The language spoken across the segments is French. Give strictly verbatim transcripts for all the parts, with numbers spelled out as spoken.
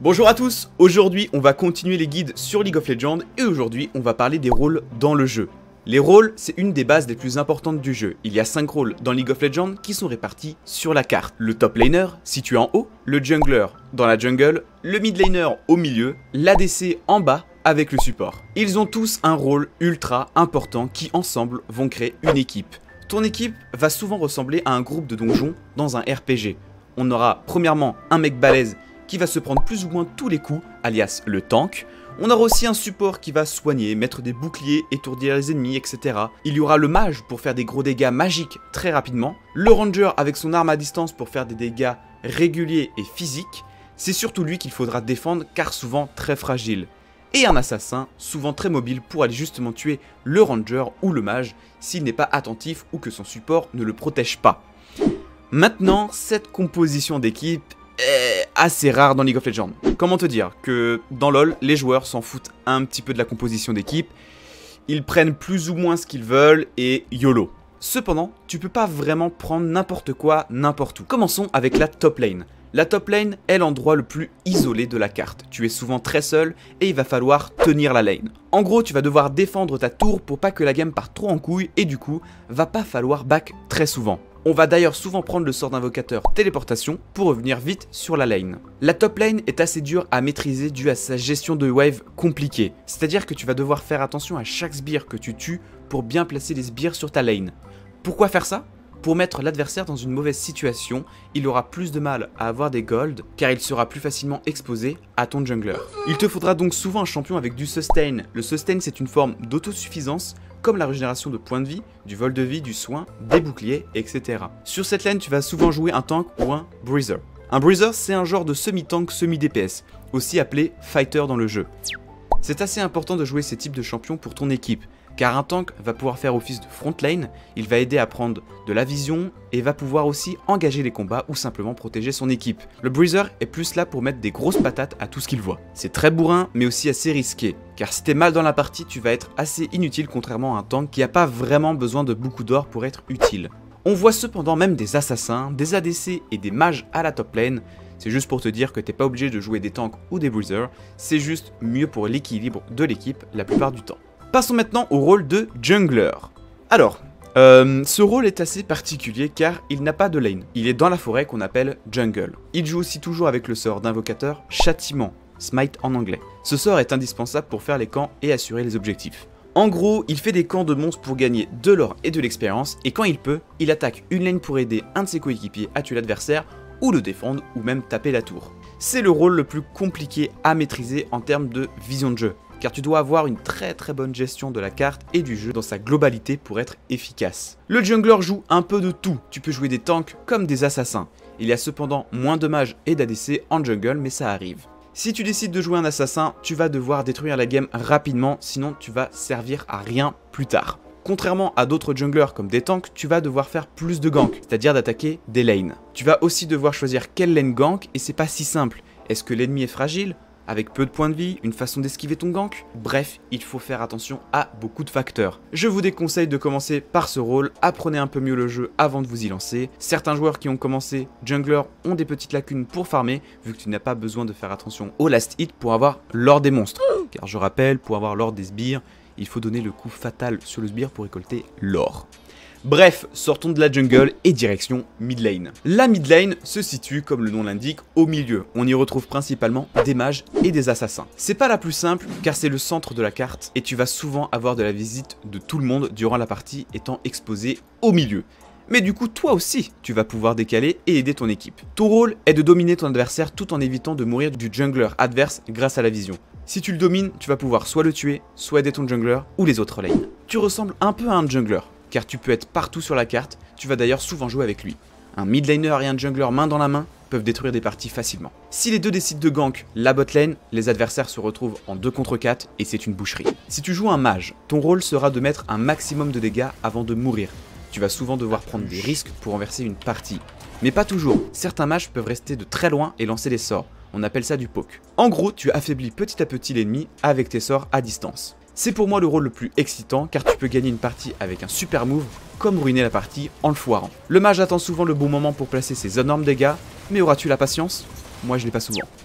Bonjour à tous, aujourd'hui on va continuer les guides sur League of Legends et aujourd'hui on va parler des rôles dans le jeu. Les rôles, c'est une des bases les plus importantes du jeu. Il y a cinq rôles dans League of Legends qui sont répartis sur la carte. Le top laner, situé en haut, le jungler dans la jungle, le mid laner au milieu, l'A D C en bas avec le support. Ils ont tous un rôle ultra important qui ensemble vont créer une équipe. Ton équipe va souvent ressembler à un groupe de donjons dans un R P G. On aura premièrement un mec balèze qui va se prendre plus ou moins tous les coups, alias le tank. On aura aussi un support qui va soigner, mettre des boucliers, étourdir les ennemis, et cetera. Il y aura le mage pour faire des gros dégâts magiques très rapidement. Le ranger avec son arme à distance pour faire des dégâts réguliers et physiques. C'est surtout lui qu'il faudra défendre car souvent très fragile. Et un assassin, souvent très mobile pour aller justement tuer le ranger ou le mage s'il n'est pas attentif ou que son support ne le protège pas. Maintenant, cette composition d'équipe est assez rare dans League of Legends. Comment te dire que dans LoL, les joueurs s'en foutent un petit peu de la composition d'équipe. Ils prennent plus ou moins ce qu'ils veulent et YOLO. Cependant, tu peux pas vraiment prendre n'importe quoi, n'importe où. Commençons avec la top lane. La top lane est l'endroit le plus isolé de la carte. Tu es souvent très seul et il va falloir tenir la lane. En gros, tu vas devoir défendre ta tour pour pas que la game parte trop en couille et du coup, va pas falloir back très souvent. On va d'ailleurs souvent prendre le sort d'invocateur téléportation pour revenir vite sur la lane. La top lane est assez dure à maîtriser dû à sa gestion de wave compliquée. C'est-à-dire que tu vas devoir faire attention à chaque sbire que tu tues pour bien placer les sbires sur ta lane. Pourquoi faire ça ? Pour mettre l'adversaire dans une mauvaise situation, il aura plus de mal à avoir des golds car il sera plus facilement exposé à ton jungler. Il te faudra donc souvent un champion avec du sustain. Le sustain, c'est une forme d'autosuffisance comme la régénération de points de vie, du vol de vie, du soin, des boucliers, et cetera. Sur cette lane, tu vas souvent jouer un tank ou un breezer. Un breezer, c'est un genre de semi-tank, semi-D P S, aussi appelé fighter dans le jeu. C'est assez important de jouer ces types de champions pour ton équipe, car un tank va pouvoir faire office de front lane, il va aider à prendre de la vision et va pouvoir aussi engager les combats ou simplement protéger son équipe. Le breezer est plus là pour mettre des grosses patates à tout ce qu'il voit. C'est très bourrin mais aussi assez risqué, car si t'es mal dans la partie, tu vas être assez inutile contrairement à un tank qui n'a pas vraiment besoin de beaucoup d'or pour être utile. On voit cependant même des assassins, des A D C et des mages à la top lane. C'est juste pour te dire que t'es pas obligé de jouer des tanks ou des breezers, c'est juste mieux pour l'équilibre de l'équipe la plupart du temps. Passons maintenant au rôle de jungler. Alors, euh, ce rôle est assez particulier car il n'a pas de lane. Il est dans la forêt qu'on appelle jungle. Il joue aussi toujours avec le sort d'invocateur châtiment, smite en anglais. Ce sort est indispensable pour faire les camps et assurer les objectifs. En gros, il fait des camps de monstres pour gagner de l'or et de l'expérience et quand il peut, il attaque une lane pour aider un de ses coéquipiers à tuer l'adversaire ou le défendre ou même taper la tour. C'est le rôle le plus compliqué à maîtriser en termes de vision de jeu, car tu dois avoir une très très bonne gestion de la carte et du jeu dans sa globalité pour être efficace. Le jungler joue un peu de tout, tu peux jouer des tanks comme des assassins. Il y a cependant moins de mages et d'A D C en jungle, mais ça arrive. Si tu décides de jouer un assassin, tu vas devoir détruire la game rapidement, sinon tu vas servir à rien plus tard. Contrairement à d'autres junglers comme des tanks, tu vas devoir faire plus de gank, c'est-à-dire d'attaquer des lanes. Tu vas aussi devoir choisir quelle lane gank et c'est pas si simple. Est-ce que l'ennemi est fragile ? Avec peu de points de vie, une façon d'esquiver ton gank? Bref, il faut faire attention à beaucoup de facteurs. Je vous déconseille de commencer par ce rôle, apprenez un peu mieux le jeu avant de vous y lancer. Certains joueurs qui ont commencé jungler ont des petites lacunes pour farmer, vu que tu n'as pas besoin de faire attention au last hit pour avoir l'or des monstres. Car je rappelle, pour avoir l'or des sbires, il faut donner le coup fatal sur le sbire pour récolter l'or. Bref, sortons de la jungle et direction mid lane. La mid lane se situe, comme le nom l'indique, au milieu. On y retrouve principalement des mages et des assassins. C'est pas la plus simple car c'est le centre de la carte et tu vas souvent avoir de la visite de tout le monde durant la partie étant exposé au milieu. Mais du coup, toi aussi, tu vas pouvoir décaler et aider ton équipe. Ton rôle est de dominer ton adversaire tout en évitant de mourir du jungler adverse grâce à la vision. Si tu le domines, tu vas pouvoir soit le tuer, soit aider ton jungler ou les autres lanes. Tu ressembles un peu à un jungler, car tu peux être partout sur la carte, tu vas d'ailleurs souvent jouer avec lui. Un mid laner et un jungler main dans la main peuvent détruire des parties facilement. Si les deux décident de gank la bot lane, les adversaires se retrouvent en deux contre quatre et c'est une boucherie. Si tu joues un mage, ton rôle sera de mettre un maximum de dégâts avant de mourir. Tu vas souvent devoir prendre des risques pour renverser une partie. Mais pas toujours, certains mages peuvent rester de très loin et lancer des sorts. On appelle ça du poke. En gros, tu affaiblis petit à petit l'ennemi avec tes sorts à distance. C'est pour moi le rôle le plus excitant car tu peux gagner une partie avec un super move comme ruiner la partie en le foirant. Le mage attend souvent le bon moment pour placer ses énormes dégâts, mais auras-tu la patience? Moi je l'ai pas souvent.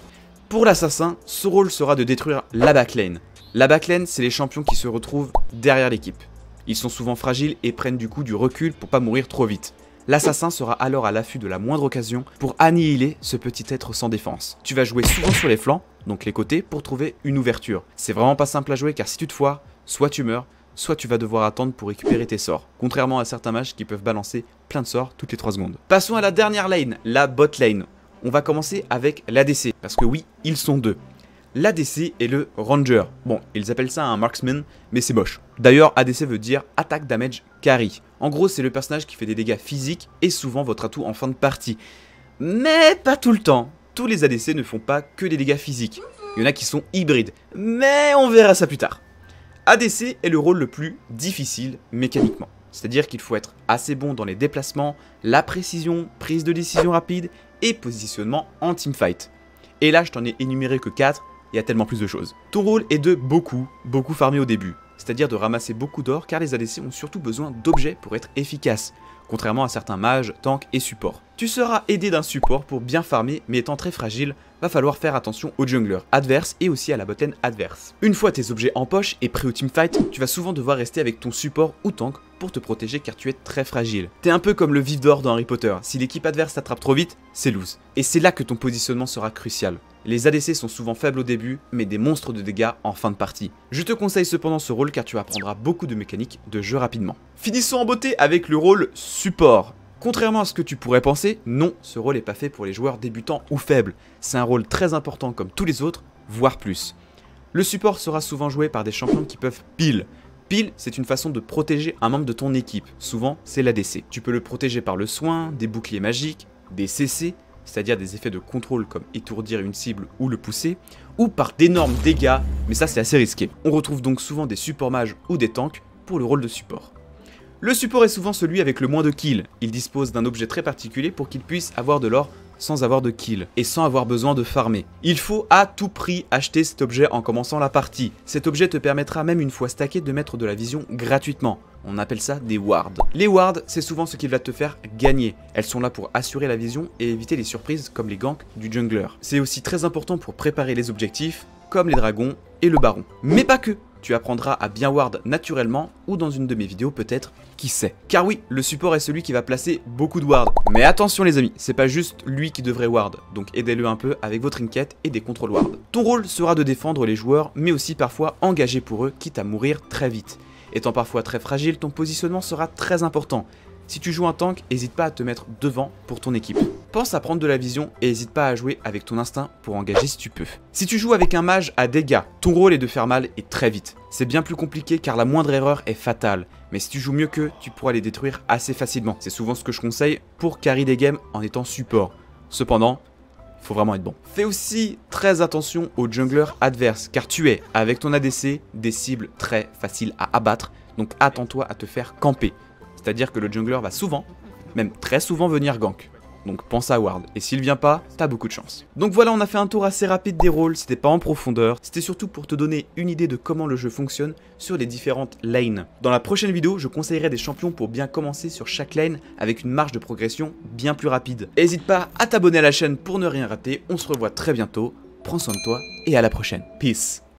Pour l'assassin, ce rôle sera de détruire la backlane. La backlane, c'est les champions qui se retrouvent derrière l'équipe. Ils sont souvent fragiles et prennent du coup du recul pour pas mourir trop vite. L'assassin sera alors à l'affût de la moindre occasion pour annihiler ce petit être sans défense. Tu vas jouer souvent sur les flancs, donc les côtés, pour trouver une ouverture. C'est vraiment pas simple à jouer car si tu te foires, soit tu meurs, soit tu vas devoir attendre pour récupérer tes sorts. Contrairement à certains mages qui peuvent balancer plein de sorts toutes les trois secondes. Passons à la dernière lane, la bot lane. On va commencer avec l'A D C, parce que oui, ils sont deux. L'A D C est le Ranger. Bon, ils appellent ça un Marksman, mais c'est moche. D'ailleurs, A D C veut dire Attack Damage Carry. En gros, c'est le personnage qui fait des dégâts physiques et souvent votre atout en fin de partie. Mais pas tout le temps. Tous les A D C ne font pas que des dégâts physiques. Il y en a qui sont hybrides, mais on verra ça plus tard. A D C est le rôle le plus difficile mécaniquement. C'est-à-dire qu'il faut être assez bon dans les déplacements, la précision, prise de décision rapide et positionnement en teamfight. Et là, je t'en ai énuméré que quatre, il y a tellement plus de choses. Ton rôle est de beaucoup, beaucoup farmer au début. C'est-à-dire de ramasser beaucoup d'or car les A D C ont surtout besoin d'objets pour être efficaces, contrairement à certains mages, tanks et supports. Tu seras aidé d'un support pour bien farmer, mais étant très fragile, va falloir faire attention aux junglers adverses et aussi à la botlane adverse. Une fois tes objets en poche et prêt au teamfight, tu vas souvent devoir rester avec ton support ou tank pour te protéger car tu es très fragile. T'es un peu comme le vif d'or dans Harry Potter, si l'équipe adverse t'attrape trop vite, c'est lose. Et c'est là que ton positionnement sera crucial. Les A D C sont souvent faibles au début, mais des monstres de dégâts en fin de partie. Je te conseille cependant ce rôle car tu apprendras beaucoup de mécaniques de jeu rapidement. Finissons en beauté avec le rôle support. Contrairement à ce que tu pourrais penser, non, ce rôle n'est pas fait pour les joueurs débutants ou faibles. C'est un rôle très important comme tous les autres, voire plus. Le support sera souvent joué par des champions qui peuvent peel. Peel, c'est une façon de protéger un membre de ton équipe, souvent c'est l'A D C. Tu peux le protéger par le soin, des boucliers magiques, des C C, c'est-à-dire des effets de contrôle comme étourdir une cible ou le pousser, ou par d'énormes dégâts, mais ça c'est assez risqué. On retrouve donc souvent des supports mages ou des tanks pour le rôle de support. Le support est souvent celui avec le moins de kills. Il dispose d'un objet très particulier pour qu'il puisse avoir de l'or sans avoir de kills et sans avoir besoin de farmer. Il faut à tout prix acheter cet objet en commençant la partie. Cet objet te permettra même une fois stacké de mettre de la vision gratuitement. On appelle ça des wards. Les wards, c'est souvent ce qui va te faire gagner. Elles sont là pour assurer la vision et éviter les surprises comme les ganks du jungler. C'est aussi très important pour préparer les objectifs comme les dragons et le baron. Mais pas que. Tu apprendras à bien ward naturellement ou dans une de mes vidéos peut-être, qui sait. Car oui, le support est celui qui va placer beaucoup de wards. Mais attention les amis, c'est pas juste lui qui devrait ward, donc aidez-le un peu avec vos trinkets et des contrôles ward. Ton rôle sera de défendre les joueurs, mais aussi parfois engager pour eux, quitte à mourir très vite. Étant parfois très fragile, ton positionnement sera très important. Si tu joues un tank, n'hésite pas à te mettre devant pour ton équipe. Pense à prendre de la vision et n'hésite pas à jouer avec ton instinct pour engager si tu peux. Si tu joues avec un mage à dégâts, ton rôle est de faire mal et très vite. C'est bien plus compliqué car la moindre erreur est fatale. Mais si tu joues mieux qu'eux, tu pourras les détruire assez facilement. C'est souvent ce que je conseille pour carry des games en étant support. Cependant, il faut vraiment être bon. Fais aussi très attention aux junglers adverses car tu es, avec ton A D C, des cibles très faciles à abattre. Donc attends-toi à te faire camper. C'est-à-dire que le jungler va souvent, même très souvent venir gank. Donc pense à ward, et s'il vient pas, t'as beaucoup de chance. Donc voilà, on a fait un tour assez rapide des rôles, c'était pas en profondeur, c'était surtout pour te donner une idée de comment le jeu fonctionne sur les différentes lanes. Dans la prochaine vidéo, je conseillerai des champions pour bien commencer sur chaque lane avec une marge de progression bien plus rapide. N'hésite pas à t'abonner à la chaîne pour ne rien rater, on se revoit très bientôt, prends soin de toi et à la prochaine. Peace.